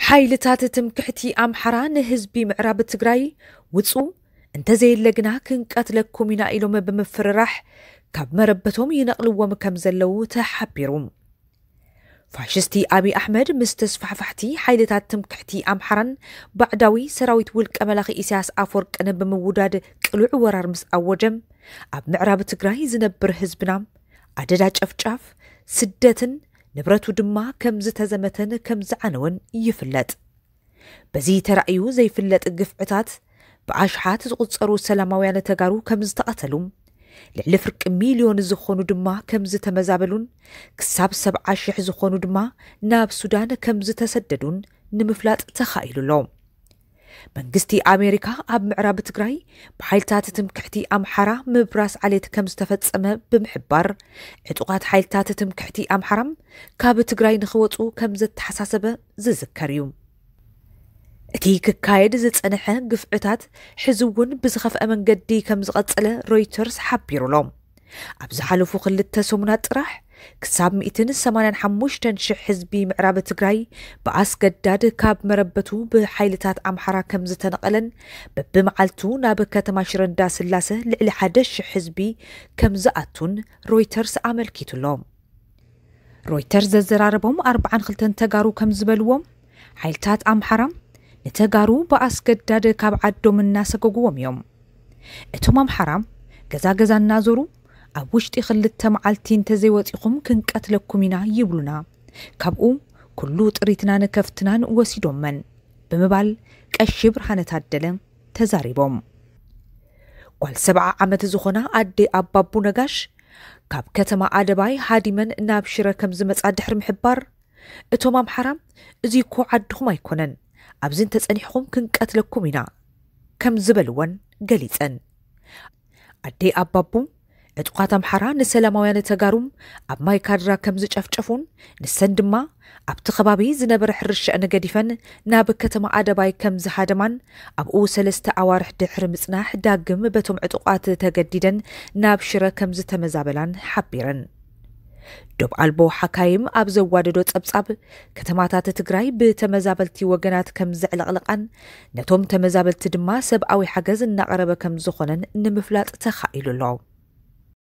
ሓይልታት ትምክሕቲ ኣምሓራ ንህዝቢ ምዕራብ ትግራይ ውፁ እንተዘይለግና ክንቀትለኩም ኢና ኢሎም ብምፍርራሕ ካብ መረበቶም ይነቕልዎም ከም ዘለው ተሓቢሩ ፋሽስቲ አብይ አሕመድ ምስ ተስፋሕፋሕቲ ሓይልታት ትምክሕቲ ኣምሓራን ባዕዳዊ ሰራዊት ውልቀ መላኺ ኢሳያስ ኣፈወርቅን ብምውዳድ ቅልዕ ወራር ምስ ኣወጀም ኣብ ምዕራብ ትግራይ ዝነብር ህዝብና ኣደዳ ጨፍጫፍ ስደትን ንብረቱ ድማ ከም ዝተዘመተን ከም ዝዓነወን ይፍለጥ በዚ ተራእዩ ዘይፍለጥ ግፍዕታት ብኣሽሓት ዝቁፀሩ ሰላማውያን ተጋሩ ከም ዝተቀተሉ ልዕሊ ፍርቂ ሚልዮን ዝኾኑ ድማ ከም ዝተመዛበሉን ክሳብ 70,000 ዝኾኑ ድማ ናብ ሱዳን ከም ዝተሰደዱን ንምፍላጥ ተኻኢሉሎም መንግስቲ ኣሜሪካ ኣብ ምዕራብ ትግራይ ብሓይልታት ትምክሕቲ ኣምሓራ ምብራስ ዓሌት ከም ዝተፈጸመ ብምሕባር ዕጡቃት ሓይልታት ትምክሕቲ ኣምሓራም ካብ ትግራይ ንኽወፁ ከም ዝተሓሳሰበ ዝዝከር እዩ እቲ ክካየድ ዝጸንሐ ግፍዕታት ሕዝውን ብዝኸፍአ መንገዲ ከም ዝቐጸለ ሮይተርስ ሓቢሩሎም ኣብ ዝሓለፉ ክልተ ሰሙናት ጥራሕ ክሳብ 185,000 ህዝቢ ምዕራብ ትግራይ ብኣስገዳድ ካብ መረበቱ ብሓይልታት ኣምሓራ ከም ዝተነቐለን በብመዓልቱ ናብ ከተማ ሽረንዳ ስላሰ ልዕሊ 1,000 ህዝቢ ከም ዝኣቱን ሮይተርስ ኣመልኪቱሎም ሮይተርስ ዘዘራረቦም 42 ተጋሩ ከም ዝበልዎም ሓይልታት ኣምሓራ ነተጋሩ በኣስገዳድ ካብ ዓዶም እናሰገግዎም እዮም እቶም ኣምሓራ ገዛ እናዞሩ ኣብ ውሽጢ ክልተ መዓልቲ እንተዘይወፂኹም ክንቀትለኩም ኢና ይብሉና ካብኡ ኩሉ ጥሪትናን ከፍትናን ወሲዶመን ብምባል ቀሺ ብርሃነ ታደለ ተዛሪቦም ጓል 70 ዓመት ዝኾና ኣዴ ኣባቡ ነጋሽ ካብ ከተማ ኣደባይ ሃዲመን ናብ ሽረ ከም ዝመጻ ድሕሪ ምሕባር እቶም ኣምሓራ እዚ እኮ ዓድኹም ኣይኮነን ኣብዚ እንተጸኒሕኹም ክንቀትለኩም ኢና ከም ዝበልወን ገሊጸን ኣዴ ኣባቡ ዕጡቃት ኣምሓራ ንሰላማውያን ተጋሩም ኣብ ማይ ካድራ ከም ዝጨፍጨፉን ንሰን ድማ ኣብቲ ከባቢ ዝነበረ ሕርሻ ነገዲፈን ናብ ከተማ ኣደባይ ከም ዝሃደማን ኣብኡ 3 ኣዋርሕ ድሕሪ ምጽናሕ ዳግም በቶም ዕጡቃት ተገዲደን ናብ ሽረ ከም ዝተመዛበላን ሓቢረን ዶብ ኣልቦ ሓካይም ኣብ ዘዋደዶ ጸብጻብ ከተማታት ትግራይ ብተመዛበልቲ ወገናት ከም ዝዕለቕለቓን ነቶም ተመዛበልቲ ድማ ሰብኣዊ ሓገዝ እናቐረበ ከም ዝኾነን ንምፍላጥ ተኻኢሉሎ